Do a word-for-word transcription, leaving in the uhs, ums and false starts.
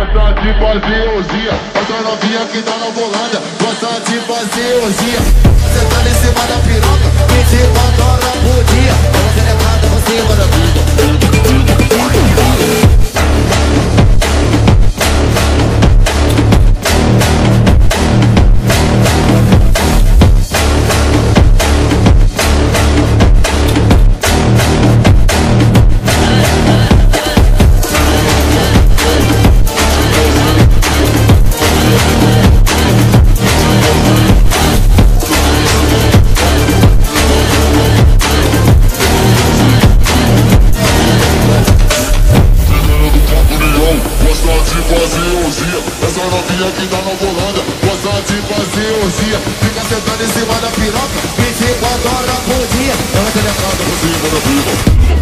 gosta de fazer orgia. Essa novinha que tá na bolada gosta de fazer orgia. Sentando em cima da piroca, vinte e quatro horas por dia. Ela quer levar por cima da vida. Essa novinha que tá na bolada gosta de fazer orgia. Fica sentando em cima da piroca vinte e quatro horas por dia. Ela quer levar por cima da vida.